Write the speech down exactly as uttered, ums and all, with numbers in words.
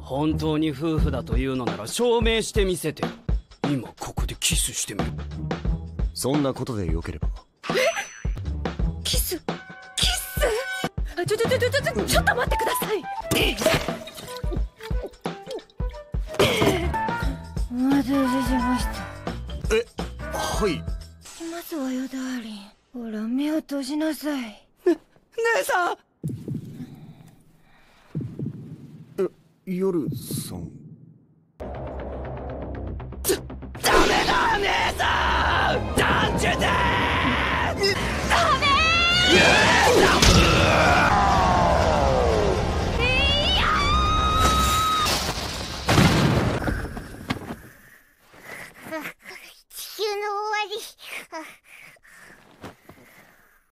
本当に夫婦だというのなら証明してみせて。今ここでキスしてみる。 そんなことでよければ。 キスキスあ、ちょちょちょちょちょちょっと待ってください。お待たせしました。 え、はい。 行きますわよ、ダーリン。ほら、目を閉じなさい。ね、 姉さん。 え、夜さん。 ダメだ姉さん。断じて。ダメー。